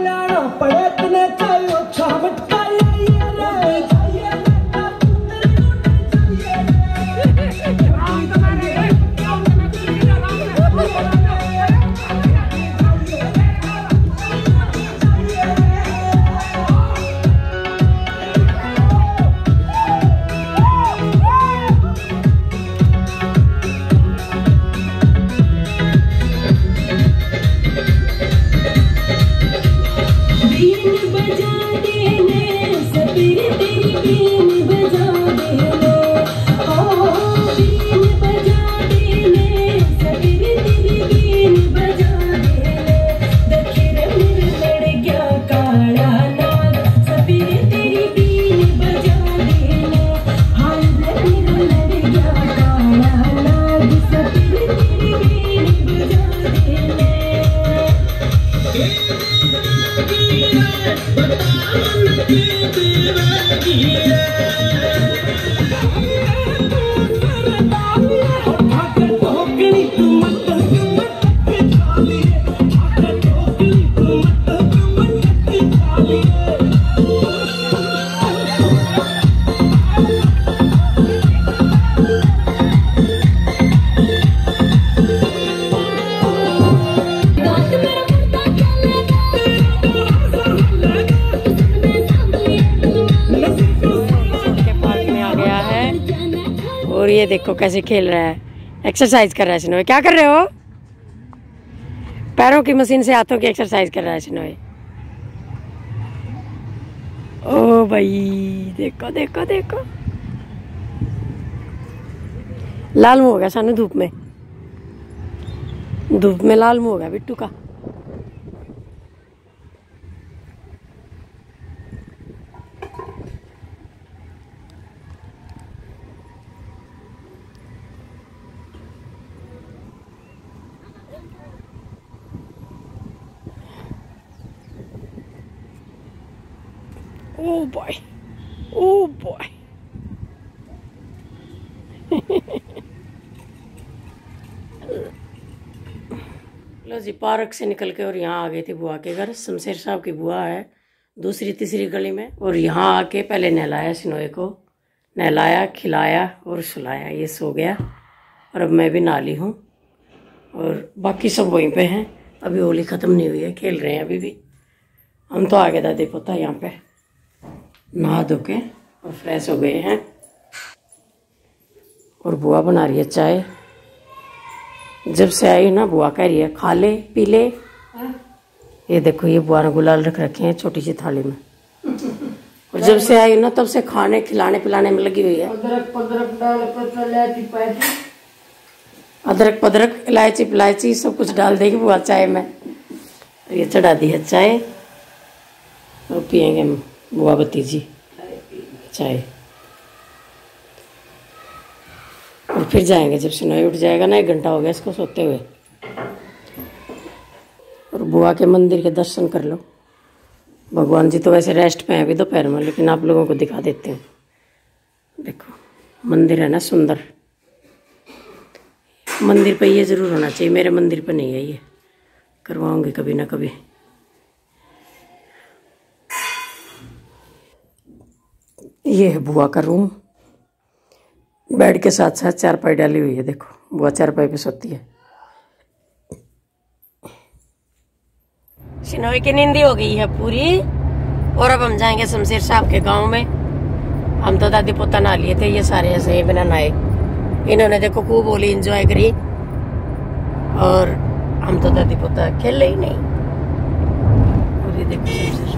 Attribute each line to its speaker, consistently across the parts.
Speaker 1: और ये देखो कैसे खेल रहा है, एक्सरसाइज कर रहा है सिनोय। क्या कर रहे हो? पैरों की मशीन से हाथों की एक्सरसाइज कर रहा है सिनोय। ओ भाई देखो देखो देखो, लाल मुंह हो गया सानू धूप में, धूप में लाल मुंह हो गया बिट्टू का। Oh boy, oh boy. लो जी, पार्क से निकल के और यहाँ आ गए थे बुआ के घर। शमशेर साहब की बुआ है दूसरी तीसरी गली में। और यहाँ आके पहले नहलाया सिनोय को, नहलाया, खिलाया और सुलाया। ये सो गया और अब मैं भी नहा ली हूँ और बाकी सब वहीं पे हैं। अभी होली ख़त्म नहीं हुई है, खेल रहे हैं अभी भी। हम तो आ गए दादी पोता यहाँ पे नहा धो के और फ्रेश हो गए हैं। और बुआ बना रही है चाय। जब से आई ना बुआ कह रही है खा ले पी ले। ये देखो ये बुआ ने गुलाल रख रखे हैं छोटी सी थाली में। और जब से आई ना तब से खाने खिलाने पिलाने में लगी हुई है। अदरक पदरक इलायची पिलायची सब कुछ डाल देगी बुआ चाय में। ये चढ़ा दी है चाय और पियेंगे बुआ भतीजी चाय। और फिर जाएंगे जब सिनोय उठ जाएगा ना, 1 घंटा हो गया इसको सोते हुए। और बुआ के मंदिर के दर्शन कर लो। भगवान जी तो वैसे रेस्ट पे हैं अभी दोपहर में, लेकिन आप लोगों को दिखा देते हैं। देखो मंदिर है ना सुंदर। मंदिर पे ये जरूर होना चाहिए, मेरे मंदिर पे नहीं है ये, करवाऊंगी कभी ना कभी। ये है बुआ का रूम, बेड के साथ साथ चारपाई डाली हुई है। देखो बुआ चारपाई पे सोती है। सिनोय की नींदी हो गई है पूरी। और अब हम जाएंगे शमशेर साहब के गांव में। हम तो दादी पोता नहा लिए थे, ये सारे ऐसे ही बिना नहाए। इन्होंने देखो खूब होली एंजॉय करी और हम तो दादी पोता खेले ही नहीं। और ये देखो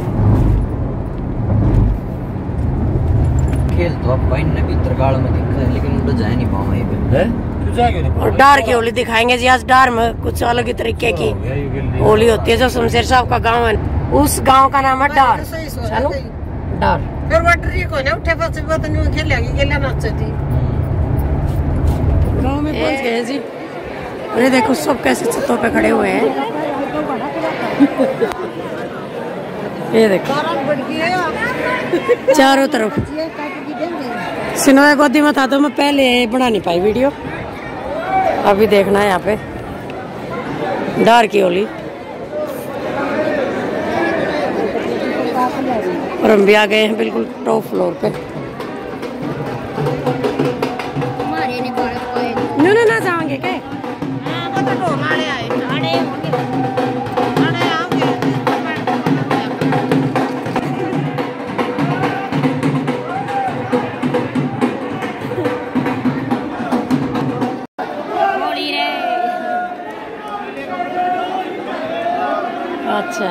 Speaker 2: खेल तो अब भाई ने भी तरगाड़ में देखा है, लेकिन उधर जा नहीं पाऊंगा ये पे।
Speaker 1: और डार की होली दिखाएंगे जी। आज डार में कुछ अलग ही तरीके की होली होती है। जो शमशेर साहब का गांव है, उस गांव का नाम है डार। चलो डार
Speaker 3: फिर वाटर को ना उठे पास बात नहीं खेलेगी गेला नाचती।
Speaker 1: गांव में पहुंच गए जी। अरे देखो सब कैसे छतों पे खड़े हुए हैं। ये देखो चारों तरफ। सिनोय गोदी में था तो मैं पहले बना नहीं पाई वीडियो, अभी देखना है यहाँ पे डार की होली। और हम भी आ गए हैं बिल्कुल टॉप फ्लोर पे। ना जाएंगे क्या? अच्छा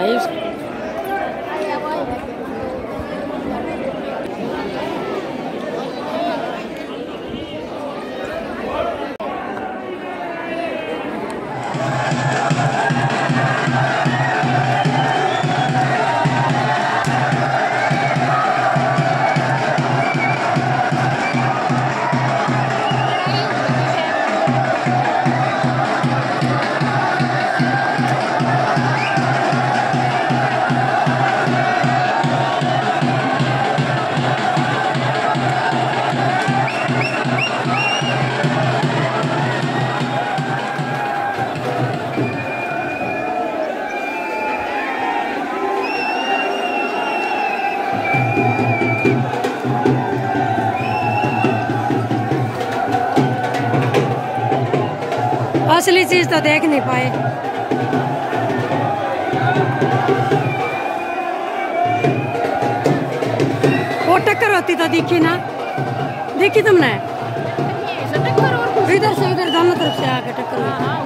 Speaker 1: असली चीज तो देख नहीं पाए। वो टक्कर होती तो दिखी ना, देखी तुमने? इधर से इधर दोनों तरफ से आके टक्कर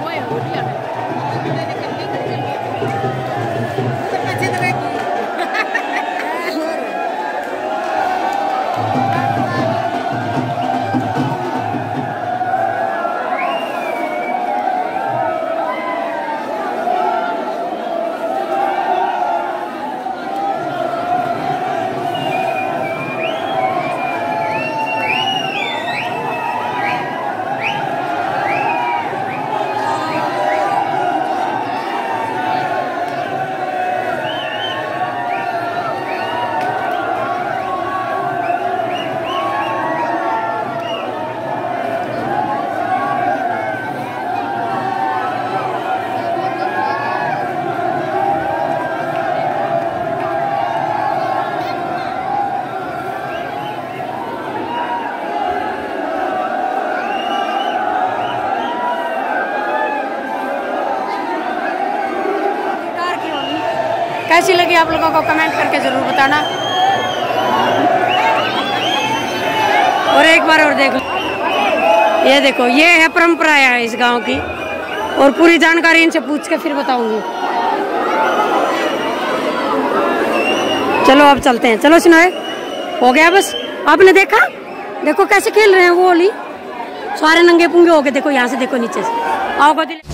Speaker 1: कैसी लगी आप लोगों को कमेंट करके जरूर बताना। और एक बार और देख लो, ये देखो, ये है परंपरा है इस गांव की, और पूरी जानकारी इनसे पूछ के फिर बताऊंगी। चलो अब चलते हैं, चलो सुनाए, हो गया बस। आपने देखा, देखो कैसे खेल रहे हैं वो होली, सारे नंगे पुंगे हो गए। देखो यहाँ से, देखो नीचे से, आओ